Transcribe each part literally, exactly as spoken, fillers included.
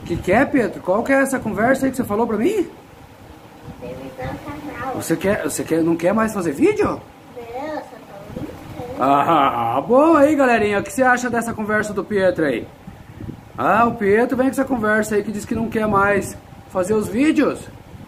Que que é, Pedro? Qual que é essa conversa aí que você falou pra mim? Terminar o canal. Você quer, você quer, não quer mais fazer vídeo? Não, só tô brincando. Ah, bom aí, galerinha. O que você acha dessa conversa do Pietro aí? Ah, o Pietro vem com essa conversa aí que diz que não quer mais fazer os vídeos.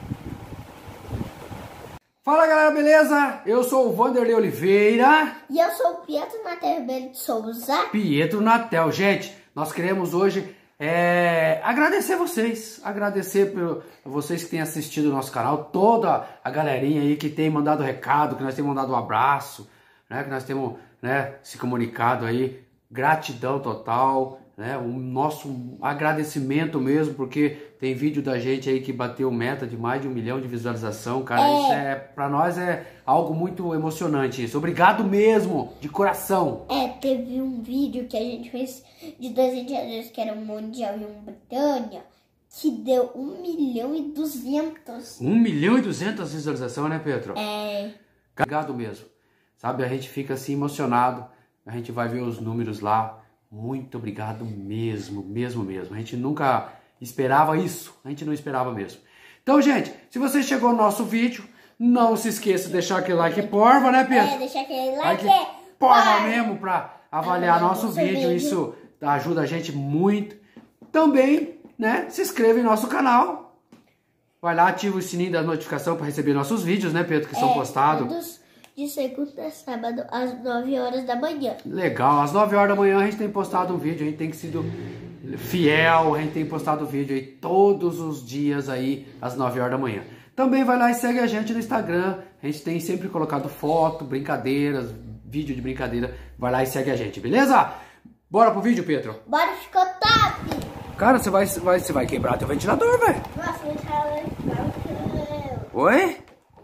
Fala, galera, beleza? Eu sou o Vanderlei Oliveira. E eu sou o Pietro Natel Ribeiro de Souza. Pietro Natel. Gente, nós queremos hoje é, agradecer vocês. Agradecer por vocês que têm assistido o nosso canal. Toda a galerinha aí que tem mandado recado, que nós temos mandado um abraço, né? Que nós temos, né, se comunicado aí. Gratidão total. Né, o nosso agradecimento mesmo, porque tem vídeo da gente aí que bateu meta de mais de um milhão de visualização, cara. É. Isso é, pra nós é algo muito emocionante isso. Obrigado mesmo, de coração. É, teve um vídeo que a gente fez de dois indianos que era um Mundial e um Britânia, que deu um milhão e duzentos. Um milhão e duzentas visualizações, né, Pedro? É. Obrigado mesmo. Sabe, a gente fica assim emocionado, a gente vai ver os números lá. Muito obrigado mesmo, mesmo, mesmo. A gente nunca esperava isso. A gente não esperava mesmo. Então, gente, se você chegou no nosso vídeo, não se esqueça de deixar aquele like porva, né, Pedro? É, deixar aquele like, like porva porva mesmo pra avaliar nosso nosso vídeo. vídeo. Isso ajuda a gente muito. Também, né, se inscreva em nosso canal. Vai lá, ativa o sininho da notificação para receber nossos vídeos, né, Pedro, que são é, postados. Todos de segunda a sábado, às nove horas da manhã. Legal, às nove horas da manhã a gente tem postado um vídeo, a gente tem sido fiel, a gente tem postado vídeo aí todos os dias aí, às nove horas da manhã. Também vai lá e segue a gente no Instagram, a gente tem sempre colocado foto, brincadeiras, vídeo de brincadeira, vai lá e segue a gente, beleza? Bora pro vídeo, Pedro? Bora, ficou top! Cara, você vai, vai, você vai quebrar teu ventilador, velho? Nossa, o ventilador tá malucão. Oi?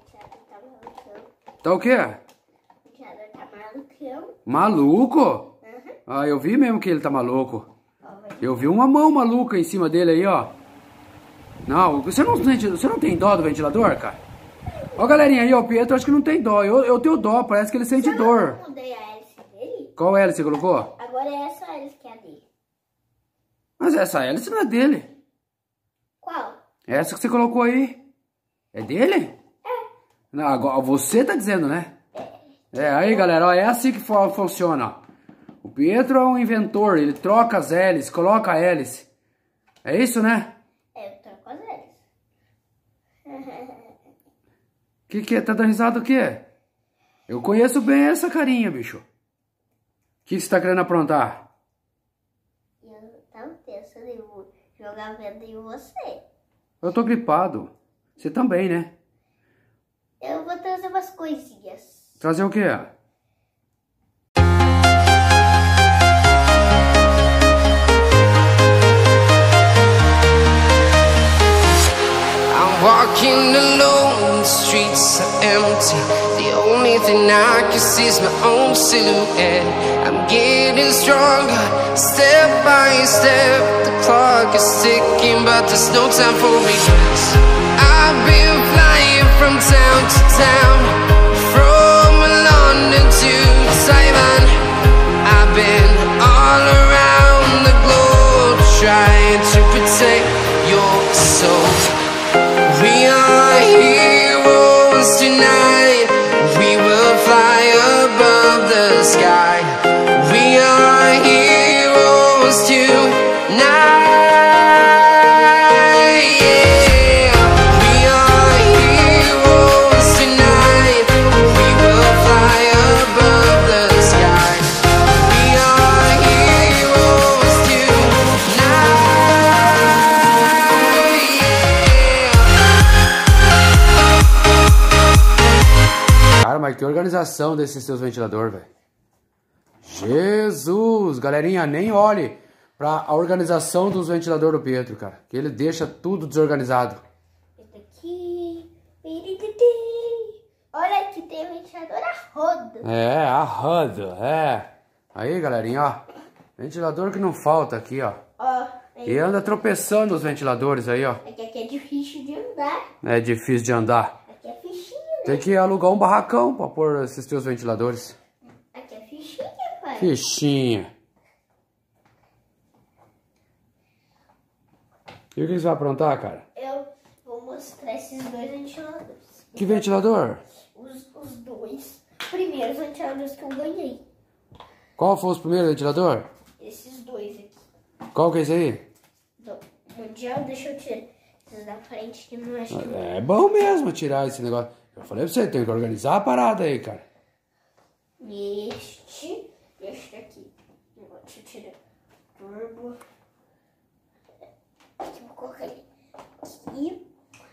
Tá o quê? O ventilador tá malucão. Maluco? Uhum. Ah, eu vi mesmo que ele tá maluco. Eu vi uma mão maluca em cima dele aí, ó. Não, você não, você não tem dó do ventilador, cara? Ó, galerinha aí, ó, o Pietro acho que não tem dó. Eu, eu tenho dó, parece que ele sente Você dor. Eu mudei a hélice dele. Qual hélice você colocou? Agora é essa hélice que é a dele. Mas essa hélice não é dele. Qual? Essa que você colocou aí. É dele? Não, agora você tá dizendo, né? É, aí galera, ó, é assim que funciona, ó. O Pietro é um inventor, ele troca as hélices, coloca a hélice. É isso, né? É, eu troco as hélices. Que que é? Tá dando risada o quê? Eu conheço bem essa carinha, bicho. O que você tá querendo aprontar? Eu tava pensando em jogar venda em você. Eu tô gripado. Você também, né? Eu vou trazer umas coisinhas. Trazer o quê? I'm walking alone, the streets are empty. The only thing I can see is my own silhouette. I'm getting stronger, step by step. The clock is ticking, but there's no time for regrets. I've been flying from town to town, from London to Taiwan. I've been all around the globe, trying to protect your soul. We are heroes tonight. We will fly above the sky. We are heroes tonight. Mas que organização desses seus ventiladores, velho. Jesus! Galerinha, nem olhe pra a organização dos ventiladores do Pietro, cara. Que ele deixa tudo desorganizado. Esse aqui. Olha aqui, tem ventilador a roda. É, a roda, é. Aí, galerinha, ó. Ventilador que não falta aqui, ó. Ó. E anda tropeçando os ventiladores aí, ó. Aqui, aqui é difícil de andar. É difícil de andar. Aqui é fichinha, né? Tem que alugar um barracão pra pôr esses teus ventiladores. Aqui é fichinha, pai. Fichinha. E o que você vai aprontar, cara? Eu vou mostrar esses dois ventiladores. Que ventilador? Os, os dois primeiros ventiladores que eu ganhei. Qual foi os primeiros ventilador? Esses dois aqui. Qual que é esse aí? Do Mundial, deixa eu tirar esses da frente que não acho que... É bom mesmo tirar esse negócio. Eu falei pra você, tem que organizar a parada aí, cara. Este, este aqui. Deixa eu tirar. Turbo. Aqui, vou colocar ele aqui.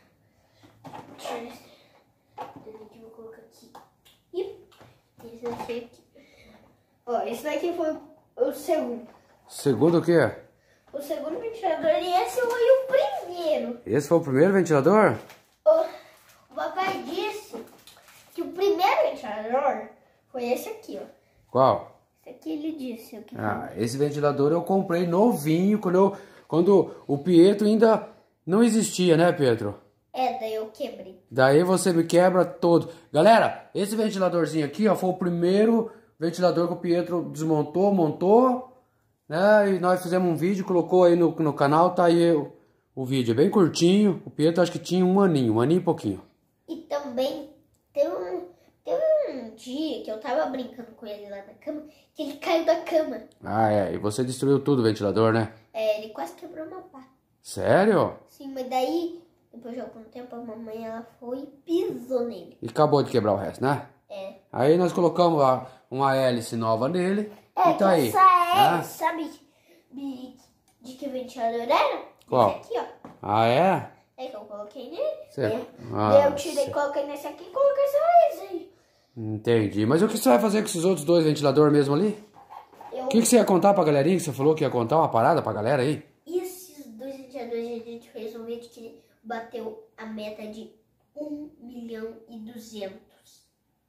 Tira esse. Aqui, vou colocar aqui. E esse daqui aqui. Ó, esse daqui foi o segundo. Segundo o quê? O segundo ventilador e esse foi o primeiro. Esse foi o primeiro ventilador? O, o papai disse que o primeiro ventilador foi esse aqui, ó. Qual? Esse aqui ele disse. O que Ah, esse ventilador eu comprei novinho, quando, eu, quando o Pietro ainda não existia, né, Pietro? É, daí eu quebrei. Daí você me quebra todo. Galera, esse ventiladorzinho aqui, ó, foi o primeiro ventilador que o Pietro desmontou, montou, né? E nós fizemos um vídeo, colocou aí no, no canal, tá aí o, o vídeo. É bem curtinho. O Pietro acho que tinha um aninho, um aninho e pouquinho. E também tem um, tem um dia que eu tava brincando com ele lá na cama, que ele caiu da cama. Ah, é. E você destruiu tudo o ventilador, né? É, ele quase quebrou uma pá. Sério? Sim, mas daí, depois de algum tempo, a mamãe ela foi e pisou nele. E acabou de quebrar o resto, né? É. Aí nós colocamos a, uma hélice nova nele É, e tá aí. essa é, né? sabe de, de que ventilador era? Qual? Esse aqui, ó. Ah, é? É que eu coloquei nele. Cê- Daí Ah, daí eu tirei, cê- coloquei nesse aqui e coloquei só esse aí. Entendi. Mas o que você vai fazer com esses outros dois ventiladores mesmo ali? Eu, O que, que você ia contar pra galerinha? Que você falou que ia contar uma parada pra galera aí? esses dois ventiladores a gente fez um vídeo que bateu a meta de um milhão e duzentos.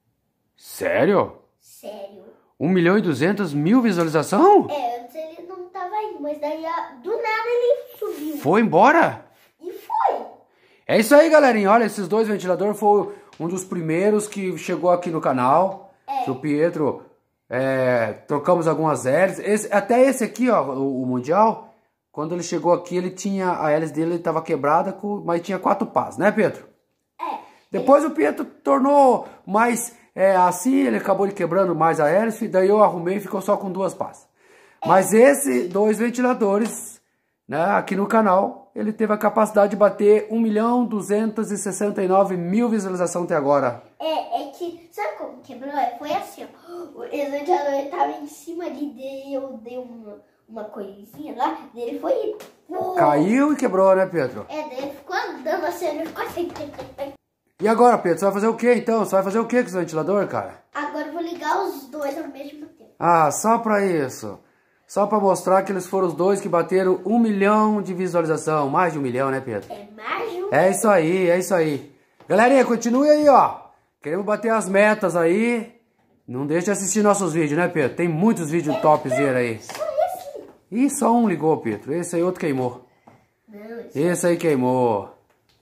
Sério? Sério. um milhão e duzentos mil visualização? É, antes ele não tava indo, mas daí a- do nada ele subiu. Foi embora? E foi. É isso aí, galerinha. Olha, esses dois ventiladores foi um dos primeiros que chegou aqui no canal. É. Que o Pietro, é, trocamos algumas hélices. Esse- até esse aqui, ó, o, o Mundial, quando ele chegou aqui, ele tinha, a hélice dele estava quebrada, com, mas tinha quatro pás, né, Pietro? É. Depois o Pietro tornou mais é, assim, ele acabou de quebrando mais a hélice, daí eu arrumei e ficou só com duas pás. Mas esses dois ventiladores, né, aqui no canal, ele teve a capacidade de bater um milhão duzentos e sessenta e nove mil visualizações até agora. É, é que, sabe como quebrou? Foi assim, ó. Esse ventilador ele tava em cima de dele, eu dei uma, uma coisinha lá, dele foi e... pô. Caiu e quebrou, né, Pietro? É, daí ele ficou andando assim, ele ficou assim... E agora, Pietro, você vai fazer o que então? Você vai fazer o que com esse ventilador, cara? Agora eu vou ligar os dois ao mesmo tempo. Ah, só pra isso. Só pra mostrar que eles foram os dois que bateram um milhão de visualização. Mais de um milhão, né, Pietro? É mais um... É isso aí, é isso aí. Galerinha, continue aí, ó. Queremos bater as metas aí. Não deixe de assistir nossos vídeos, né, Pedro? Tem muitos vídeos topzera aí. Só esse. Ih, só um ligou, Pedro. Esse aí outro queimou. Não, esse... Esse aí queimou.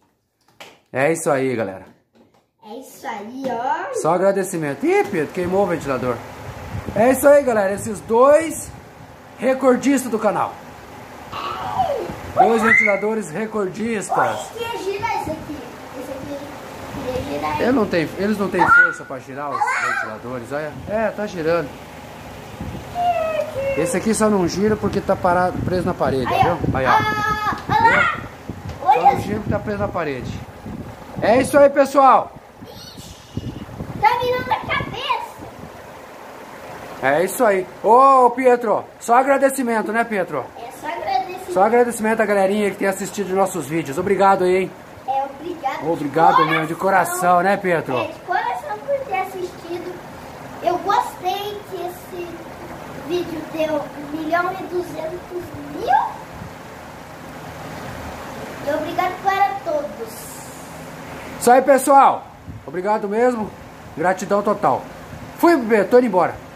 É isso aí, galera. É isso aí, ó. Só agradecimento. Ih, Pedro, queimou o ventilador. É isso aí, galera. Esses dois recordistas do canal. Dois ventiladores recordistas. Queria girar esse aqui. Esse aqui, queria girar ele. Eu não tenho, eles não têm força pra girar os ventiladores, olha. É, tá girando. Esse aqui só não gira porque tá parado, preso na parede, Aí, ó. viu? Aí, ó. Ah, olha lá. Só Olha, não gira porque tá preso na parede. É isso aí, pessoal. tá virando a cabeça. É isso aí. Ô, Pietro, só agradecimento, né, Pietro? É só agradecer. Só agradecimento à galerinha que tem assistido nossos vídeos. Obrigado aí, hein? É, obrigado. Obrigado de mesmo, de coração, né, Pietro? É, de coração por ter assistido. Eu gostei que esse vídeo deu um milhão e duzentos mil. E obrigado para todos. Isso aí, pessoal. Obrigado mesmo. Gratidão total. Fui, bebê. Tô indo embora.